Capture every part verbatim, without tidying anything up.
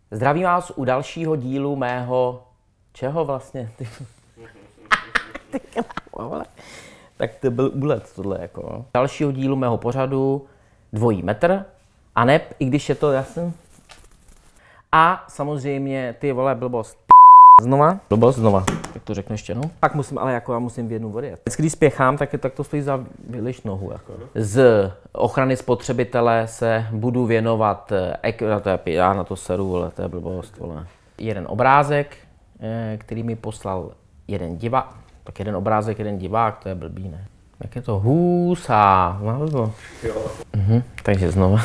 Zdravím vás u dalšího dílu mého... Čeho vlastně? Tak to byl úlet tohle jako. Dalšího dílu mého pořadu Dvojí metr. A ne, i když je to jasný. A samozřejmě ty vole blbost. Znova? Blbost znova. Tak to řeknu ještě, no. Pak musím, ale jako já musím v jednu vody. Vždycky, když spěchám, tak, tak to stojí za vyliš nohu. Jako. Z ochrany spotřebitele se budu věnovat, na to je, já na to seru, vole, to je blbost, vole. Jeden obrázek, který mi poslal jeden divák, tak jeden obrázek, jeden divák, to je blbý, ne? Jak je to? Hůsa. No, mhm, takže znova.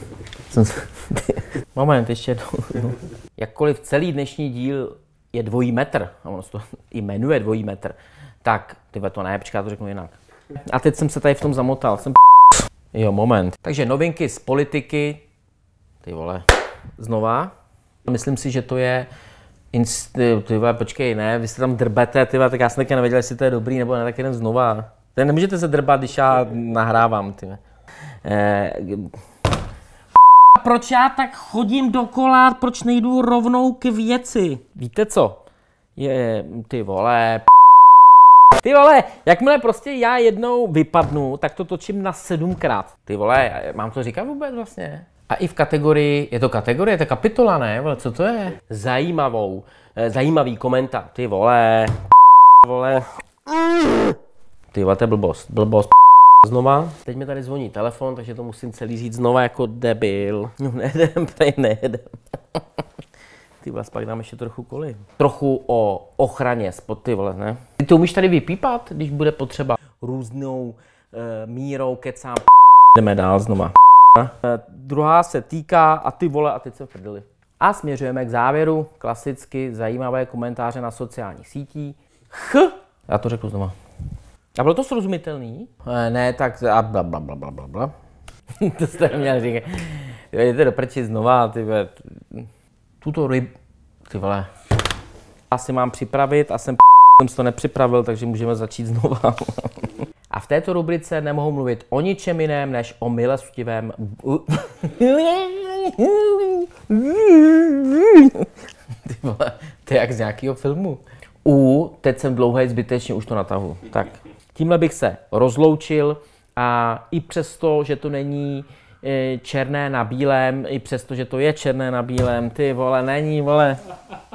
Moment, ještě jednou. Jakkoliv celý dnešní díl je dvojí metr, a ono se to jmenuje dvojí metr, tak tyhle to ne, počká, to řeknu jinak. A teď jsem se tady v tom zamotal, jsem jo, moment. Takže novinky z politiky, ty vole, znova. Myslím si, že to je, inst, ty vole, počkej, ne, vy se tam drbete, ty vole, tak já jsem taky nevěděl, jestli to je dobrý, nebo ne, tak jeden znova. Tady nemůžete se drbat, když já nahrávám, ty vole. Eh, Proč já tak chodím dokola, proč nejdu rovnou k věci? Víte co? Je, ty vole, p... Ty vole, jakmile prostě já jednou vypadnu, tak to točím na sedmkrát. Ty vole, mám to říkat vůbec vlastně? A i v kategorii, je to kategorie, to je kapitola, ne? Vole, co to je? Zajímavou, zajímavý komentář. Ty vole, p... vole. Ty vole, to je blbost, blbost. Znova. Teď mi tady zvoní telefon, takže to musím celý říct znova jako debil. No nejedem, tady nejedem. Ty vole, pak dám ještě trochu koli. Trochu o ochraně spod, ty vole, ne? Ty to umíš tady vypípat, když bude potřeba různou e, mírou kecám. Jdeme dál znova. E, druhá se týká, a ty vole, a teď se vprdili. A směřujeme k závěru, klasicky zajímavé komentáře na sociálních sítích. Ch. Já to řeknu znova. A bylo to srozumitelný? E, ne, tak a bla bla bla bla bla bla. To jste měl říkat. Jdete do prči znova, ty vole. Tuto ryb... Ty vole. Já si mám připravit a jsem jsem si to nepřipravil, takže můžeme začít znova. A v této rubrice nemohu mluvit o ničem jiném, než o milostivém... Ty vole, to je jak z nějakého filmu. U, teď jsem dlouhý, zbytečně už to natahu. Tak. Tímhle bych se rozloučil a i přesto, že to není e, černé na bílém, i přesto, že to je černé na bílém, ty vole, není, vole.